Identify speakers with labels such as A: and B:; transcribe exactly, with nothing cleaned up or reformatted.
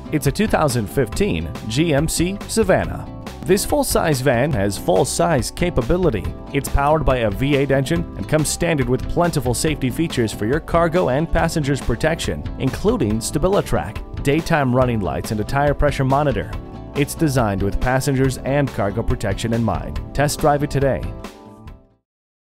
A: It's a two thousand fifteen G M C Savana. This full-size van has full-size capability. It's powered by a V eight engine and comes standard with plentiful safety features for your cargo and passengers' protection, including StabiliTrak, daytime running lights, and a tire pressure monitor. It's designed with passengers and cargo protection in mind. Test drive it today.